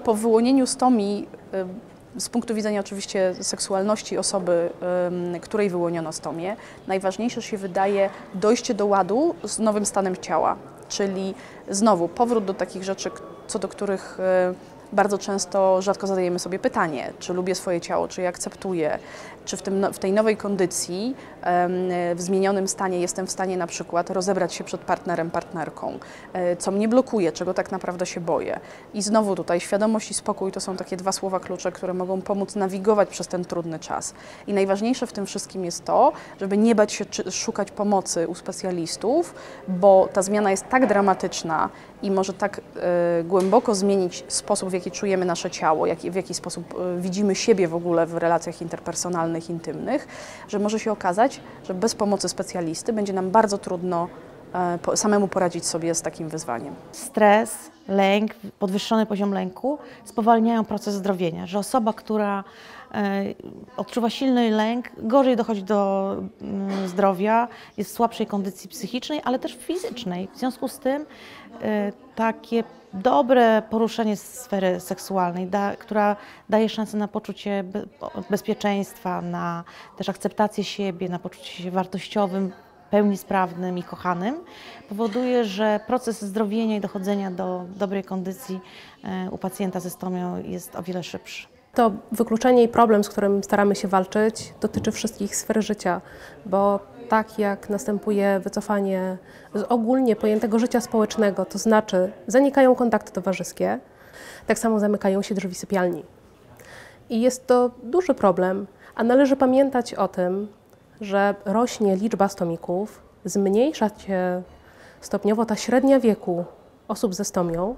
Po wyłonieniu stomii, z punktu widzenia oczywiście seksualności osoby, której wyłoniono stomię, najważniejsze się wydaje dojście do ładu z nowym stanem ciała, czyli znowu powrót do takich rzeczy, co do których bardzo często rzadko zadajemy sobie pytanie, czy lubię swoje ciało, czy je akceptuję, czy w tej nowej kondycji, w zmienionym stanie jestem w stanie na przykład rozebrać się przed partnerem, partnerką, co mnie blokuje, czego tak naprawdę się boję. I znowu tutaj świadomość i spokój to są takie dwa słowa klucze, które mogą pomóc nawigować przez ten trudny czas. I najważniejsze w tym wszystkim jest to, żeby nie bać się szukać pomocy u specjalistów, bo ta zmiana jest tak dramatyczna i może tak głęboko zmienić sposób, w jaki czujemy nasze ciało, w jaki sposób widzimy siebie w ogóle w relacjach interpersonalnych, intymnych, że może się okazać, że bez pomocy specjalisty będzie nam bardzo trudno samemu poradzić sobie z takim wyzwaniem. Stres, lęk, podwyższony poziom lęku spowalniają proces zdrowienia, że osoba, która odczuwa silny lęk, gorzej dochodzi do zdrowia, jest w słabszej kondycji psychicznej, ale też fizycznej. W związku z tym takie dobre poruszenie sfery seksualnej, która daje szansę na poczucie bezpieczeństwa, na też akceptację siebie, na poczucie się wartościowym, pełni sprawnym i kochanym, powoduje, że proces zdrowienia i dochodzenia do dobrej kondycji u pacjenta ze stomią jest o wiele szybszy. To wykluczenie i problem, z którym staramy się walczyć, dotyczy wszystkich sfer życia, bo tak jak następuje wycofanie z ogólnie pojętego życia społecznego, to znaczy zanikają kontakty towarzyskie, tak samo zamykają się drzwi sypialni. I jest to duży problem, a należy pamiętać o tym, że rośnie liczba stomików, zmniejsza się stopniowo ta średnia wieku osób ze stomią.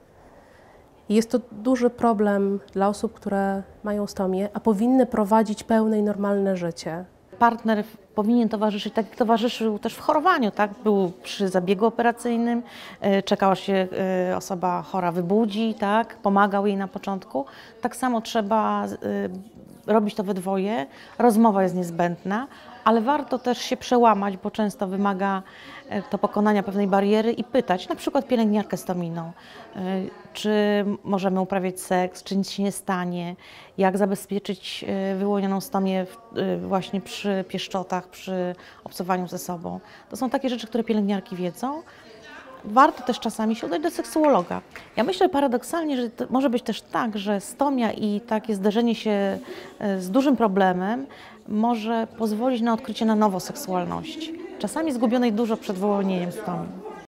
Jest to duży problem dla osób, które mają stomię, a powinny prowadzić pełne i normalne życie. Partner powinien towarzyszyć, tak jak towarzyszył też w chorowaniu, tak? Był przy zabiegu operacyjnym, czekała się osoba chora wybudzi, tak? Pomagał jej na początku. Tak samo trzeba robić to we dwoje, rozmowa jest niezbędna, ale warto też się przełamać, bo często wymaga to pokonania pewnej bariery i pytać, na przykład pielęgniarkę stominą, czy możemy uprawiać seks, czy nic się nie stanie, jak zabezpieczyć wyłonioną stomię właśnie przy pieszczotach, przy obcowaniu ze sobą. To są takie rzeczy, które pielęgniarki wiedzą. Warto też czasami się udać do seksuologa. Ja myślę paradoksalnie, że może być też tak, że stomia i takie zderzenie się z dużym problemem może pozwolić na odkrycie na nowo seksualności, czasami zgubionej dużo przed wyłonieniem stomii.